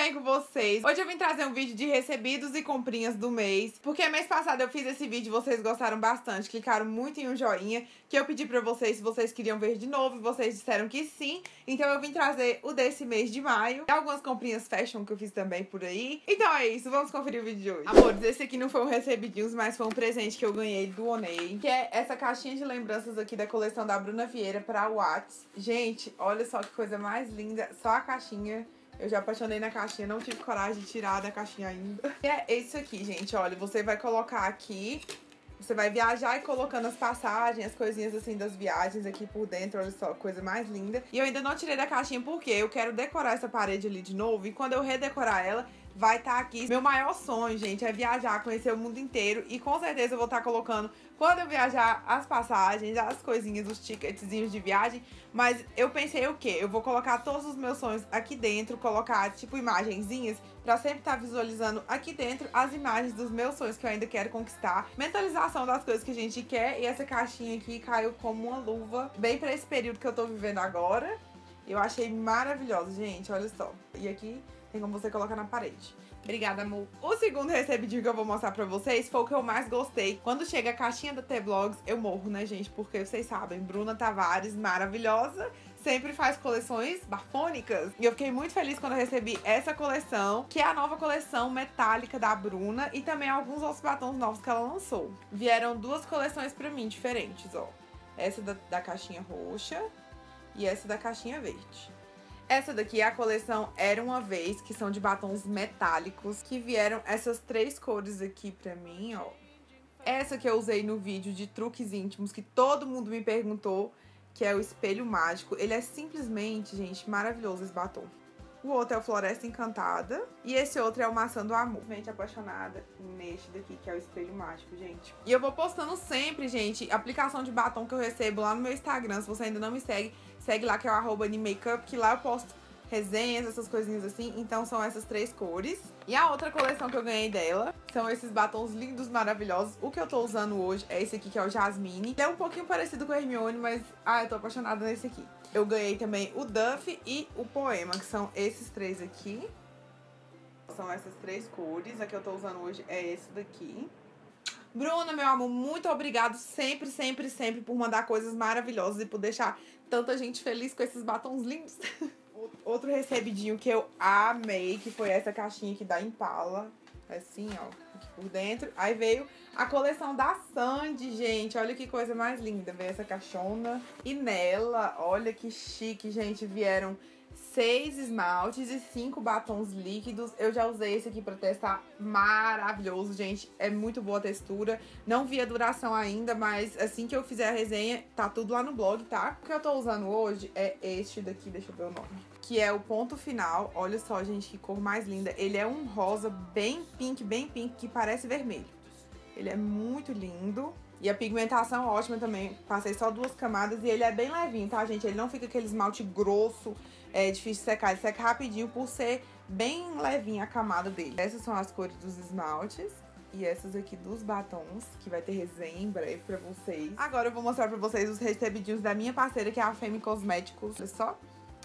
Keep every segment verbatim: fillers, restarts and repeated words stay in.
bem com vocês? Hoje eu vim trazer um vídeo de recebidos e comprinhas do mês, porque mês passado eu fiz esse vídeo e vocês gostaram bastante, clicaram muito em um joinha, que eu pedi pra vocês se vocês queriam ver de novo, e vocês disseram que sim. Então eu vim trazer o desse mês de maio, e algumas comprinhas fashion que eu fiz também por aí. Então é isso, vamos conferir o vídeo de hoje. Amores, esse aqui não foi um recebidinhos, mas foi um presente que eu ganhei do Oney, que é essa caixinha de lembranças aqui da coleção da Bruna Vieira pra Whats. Gente, olha só que coisa mais linda, só a caixinha. Eu já apaixonei na caixinha, não tive coragem de tirar da caixinha ainda. E é isso aqui, gente, olha, você vai colocar aqui, você vai viajar e colocando as passagens, as coisinhas assim das viagens aqui por dentro, olha só, coisa mais linda. E eu ainda não tirei da caixinha porque eu quero decorar essa parede ali de novo, e quando eu redecorar ela, vai estar aqui. Meu maior sonho, gente, é viajar, conhecer o mundo inteiro, e com certeza eu vou estar colocando, quando eu viajar, as passagens, as coisinhas, os ticketzinhos de viagem. Mas eu pensei o quê? Eu vou colocar todos os meus sonhos aqui dentro, colocar tipo imagenzinhas, pra sempre estar visualizando aqui dentro as imagens dos meus sonhos que eu ainda quero conquistar. Mentalização das coisas que a gente quer, e essa caixinha aqui caiu como uma luva, bem pra esse período que eu tô vivendo agora. Eu achei maravilhosa, gente, olha só. E aqui tem como você colocar na parede. Obrigada, amor. O segundo recebidinho que eu vou mostrar pra vocês foi o que eu mais gostei. Quando chega a caixinha da T-Vlogs, eu morro, né, gente? Porque vocês sabem, Bruna Tavares, maravilhosa, sempre faz coleções bafônicas. E eu fiquei muito feliz quando eu recebi essa coleção, que é a nova coleção metálica da Bruna, e também alguns outros batons novos que ela lançou. Vieram duas coleções pra mim, diferentes, ó. Essa da, da caixinha roxa e essa da caixinha verde. Essa daqui é a coleção Era Uma Vez, que são de batons metálicos, que vieram essas três cores aqui pra mim, ó. Essa que eu usei no vídeo de truques íntimos, que todo mundo me perguntou, que é o Espelho Mágico. Ele é simplesmente, gente, maravilhoso esse batom. O outro é o Floresta Encantada. E esse outro é o Maçã do Amor. Gente, apaixonada neste daqui, que é o Espelho Mágico, gente. E eu vou postando sempre, gente, aplicação de batom que eu recebo lá no meu Instagram. Se você ainda não me segue, segue lá, que é o arroba Animakeup, que lá eu posto resenhas, essas coisinhas assim. Então são essas três cores. E a outra coleção que eu ganhei dela são esses batons lindos, maravilhosos. O que eu tô usando hoje é esse aqui, que é o Jasmine. Ele é um pouquinho parecido com o Hermione, mas ah, eu tô apaixonada nesse aqui. Eu ganhei também o Duff e o Poema, que são esses três aqui. São essas três cores. A que eu tô usando hoje é esse daqui. Bruna, meu amor, muito obrigado sempre, sempre, sempre por mandar coisas maravilhosas e por deixar tanta gente feliz com esses batons lindos. Outro recebidinho que eu amei, que foi essa caixinha aqui da Impala. Assim, ó, aqui por dentro. Aí veio a coleção da Sandy, gente. Olha que coisa mais linda. Veio essa caixona. E nela, olha que chique, gente. Vieram seis esmaltes e cinco batons líquidos. Eu já usei esse aqui pra testar. Maravilhoso, gente. É muito boa a textura. Não vi a duração ainda, mas assim que eu fizer a resenha, tá tudo lá no blog, tá? O que eu tô usando hoje é este daqui, deixa eu ver o nome, que é o Ponto Final. Olha só, gente, que cor mais linda. Ele é um rosa bem pink, bem pink, que parece vermelho. Ele é muito lindo. E a pigmentação ótima também. Passei só duas camadas e ele é bem levinho, tá, gente? Ele não fica aquele esmalte grosso, é difícil de secar. Ele seca rapidinho por ser bem levinho a camada dele. Essas são as cores dos esmaltes. E essas aqui dos batons, que vai ter resenha em breve pra vocês. Agora eu vou mostrar pra vocês os recebidinhos da minha parceira, que é a Femme Cosméticos. Olha só.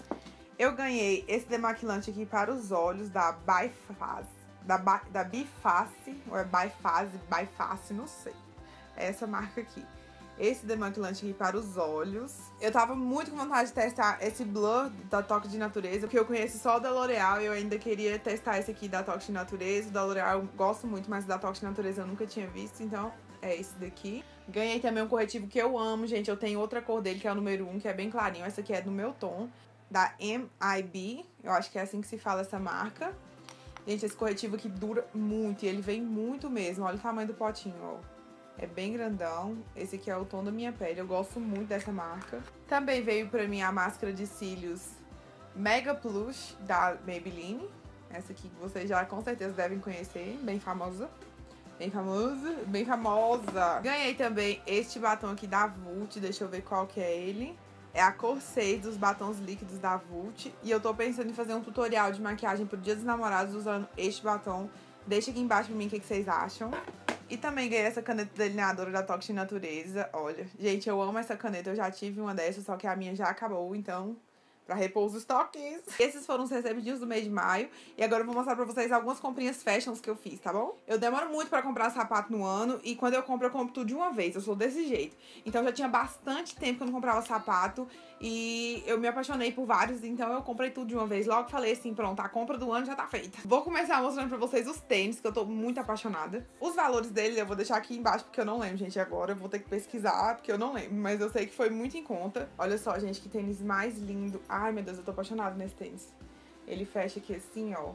Eu ganhei esse demaquilante aqui para os olhos da Biface, da, ba, da Biface, ou é Biface, Biface, não sei. É essa marca aqui. Esse demaquilante aqui para os olhos. Eu tava muito com vontade de testar esse Blur da Toque de Natureza, porque eu conheço só o da L'Oreal e eu ainda queria testar esse aqui da Toque de Natureza. O da L'Oreal eu gosto muito, mas o da Toque de Natureza eu nunca tinha visto, então é esse daqui. Ganhei também um corretivo que eu amo, gente. Eu tenho outra cor dele, que é o número um, que é bem clarinho. Essa aqui é do meu tom, da M I B, eu acho que é assim que se fala essa marca. Gente, esse corretivo aqui dura muito e ele vem muito mesmo. Olha o tamanho do potinho, ó. É bem grandão. Esse aqui é o tom da minha pele, eu gosto muito dessa marca. Também veio pra mim a máscara de cílios Mega Plush da Maybelline. Essa aqui que vocês já com certeza devem conhecer, bem famosa. Bem famosa, bem famosa. Ganhei também este batom aqui da Vult, deixa eu ver qual que é ele. É a cor seis dos batons líquidos da Vult. E eu tô pensando em fazer um tutorial de maquiagem pro Dia dos Namorados usando este batom. Deixa aqui embaixo pra mim o que, que vocês acham. E também ganhei essa caneta delineadora da Toque de Natureza. Olha, gente, eu amo essa caneta. Eu já tive uma dessas, só que a minha já acabou. Então, pra repor os estoques. Esses foram os recebidinhos do mês de maio. E agora eu vou mostrar pra vocês algumas comprinhas fashions que eu fiz, tá bom? Eu demoro muito pra comprar sapato no ano. E quando eu compro, eu compro tudo de uma vez. Eu sou desse jeito. Então já tinha bastante tempo que eu não comprava sapato. E eu me apaixonei por vários. Então eu comprei tudo de uma vez. Logo falei assim, pronto, a compra do ano já tá feita. Vou começar mostrando pra vocês os tênis, que eu tô muito apaixonada. Os valores deles eu vou deixar aqui embaixo, porque eu não lembro, gente. Agora eu vou ter que pesquisar, porque eu não lembro. Mas eu sei que foi muito em conta. Olha só, gente, que tênis mais lindo. Ai, meu Deus, eu tô apaixonada nesse tênis. Ele fecha aqui assim, ó.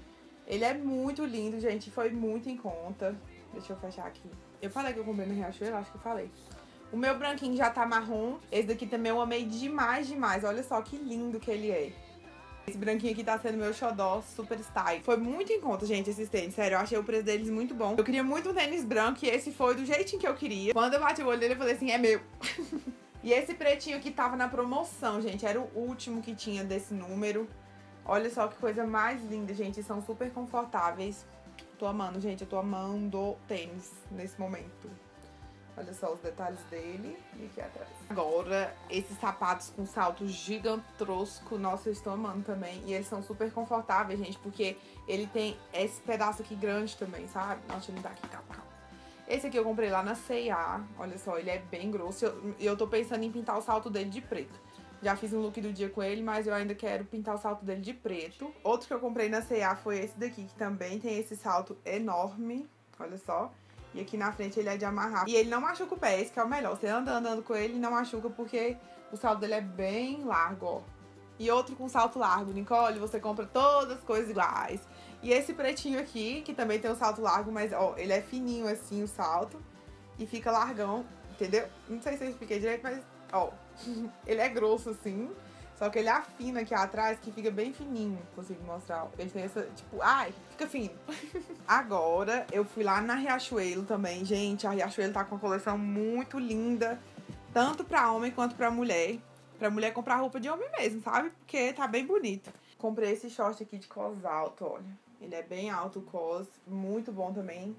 Ele é muito lindo, gente. Foi muito em conta. Deixa eu fechar aqui. Eu falei que eu comprei no Riachuelo? Acho que eu falei. O meu branquinho já tá marrom. Esse daqui também eu amei demais, demais. Olha só que lindo que ele é. Esse branquinho aqui tá sendo meu xodó super style. Foi muito em conta, gente, esses tênis. Sério, eu achei o preço deles muito bom. Eu queria muito um tênis branco e esse foi do jeitinho que eu queria. Quando eu bati o olho dele, eu falei assim, é meu. E esse pretinho aqui tava na promoção, gente. Era o último que tinha desse número. Olha só que coisa mais linda, gente. São super confortáveis. Tô amando, gente. Eu tô amando tênis nesse momento. Olha só os detalhes dele e aqui atrás. Agora, esses sapatos com salto gigantesco, nossa, eu estou amando também. E eles são super confortáveis, gente, porque ele tem esse pedaço aqui grande também, sabe? Nossa, ele tá aqui, calma, calma. Esse aqui eu comprei lá na C e A. Olha só, ele é bem grosso. E eu, eu tô pensando em pintar o salto dele de preto. Já fiz um look do dia com ele, mas eu ainda quero pintar o salto dele de preto. Outro que eu comprei na C e A foi esse daqui, que também tem esse salto enorme. Olha só. E aqui na frente ele é de amarrar. E ele não machuca o pé, esse que é o melhor. Você anda andando com ele e não machuca porque o salto dele é bem largo, ó. E outro com salto largo, Nicole, você compra todas as coisas iguais. E esse pretinho aqui, que também tem o salto largo, mas, ó, ele é fininho assim, o salto. E fica largão, entendeu? Não sei se eu expliquei direito, mas, ó, ele é grosso assim. Só que ele afina aqui atrás, que fica bem fininho. Consigo mostrar. Ele tem essa, tipo, ai, fica fino. Agora, eu fui lá na Riachuelo também. Gente, a Riachuelo tá com uma coleção muito linda. Tanto pra homem quanto pra mulher. Pra mulher comprar roupa de homem mesmo, sabe? Porque tá bem bonito. Comprei esse short aqui de cos alto, olha. Ele é bem alto o cos. Muito bom também.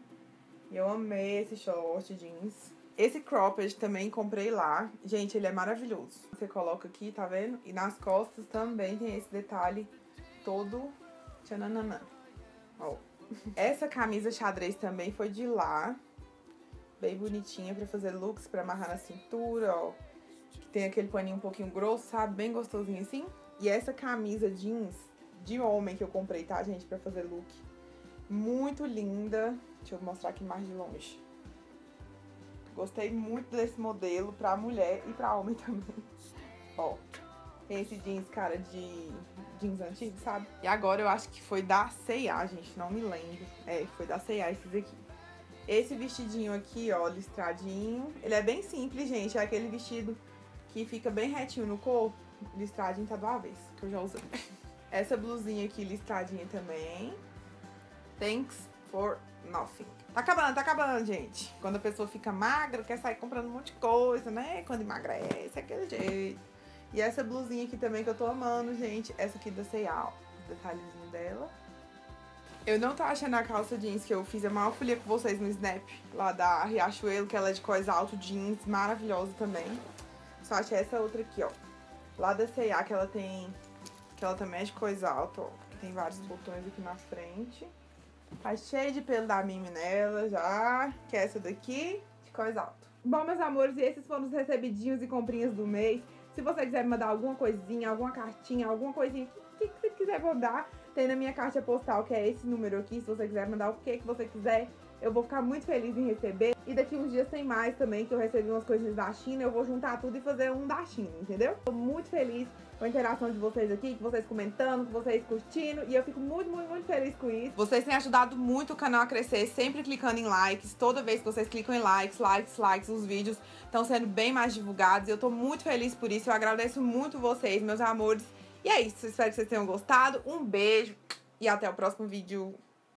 E eu amei esse short jeans. Esse cropped também comprei lá. Gente, ele é maravilhoso. Você coloca aqui, tá vendo? E nas costas também tem esse detalhe todo tchananã. Ó. Essa camisa xadrez também foi de lá. Bem bonitinha pra fazer looks, pra amarrar na cintura, ó. Que tem aquele paninho um pouquinho grosso, sabe? Bem gostosinho assim. E essa camisa jeans de homem que eu comprei, tá, gente? Pra fazer look. Muito linda. Deixa eu mostrar aqui mais de longe. Gostei muito desse modelo pra mulher e pra homem também. Ó, tem esse jeans, cara, de jeans antigo, sabe? E agora eu acho que foi da C e A, gente, não me lembro. É, foi da C e A esses aqui. Esse vestidinho aqui, ó, listradinho. Ele é bem simples, gente. É aquele vestido que fica bem retinho no corpo. Listradinho tá do avesso, que eu já usei. Essa blusinha aqui listradinha também. Thanks for nothing. Tá acabando, tá acabando, gente. Quando a pessoa fica magra, quer sair comprando um monte de coisa, né? Quando emagrece, é aquele jeito. E essa blusinha aqui também que eu tô amando, gente. Essa aqui da C e A, ó. O detalhezinho dela. Eu não tô achando a calça jeans que eu fiz a maior folia com vocês no Snap. Lá da Riachuelo, que ela é de cos alto jeans. Maravilhosa também. Só achei essa outra aqui, ó. Lá da C e A, que ela tem... Que ela também é de cos alto, ó. Tem vários botões aqui na frente. Tá cheio de pelo da Mimi nela já, que é essa daqui, de cos alto. Bom, meus amores, e esses foram os recebidinhos e comprinhas do mês. Se você quiser me mandar alguma coisinha, alguma cartinha, alguma coisinha, o que, que você quiser mandar, tem na minha caixa postal, que é esse número aqui. Se você quiser mandar o que, que você quiser, eu vou ficar muito feliz em receber. E daqui uns dias tem mais também, que eu recebi umas coisinhas da China, eu vou juntar tudo e fazer um da China, entendeu? Tô muito feliz com a interação de vocês aqui, com vocês comentando, com vocês curtindo, e eu fico muito, muito, muito feliz com isso. Vocês têm ajudado muito o canal a crescer, sempre clicando em likes. Toda vez que vocês clicam em likes, likes, likes, os vídeos estão sendo bem mais divulgados, e eu tô muito feliz por isso. Eu agradeço muito vocês, meus amores. E é isso, espero que vocês tenham gostado. Um beijo e até o próximo vídeo.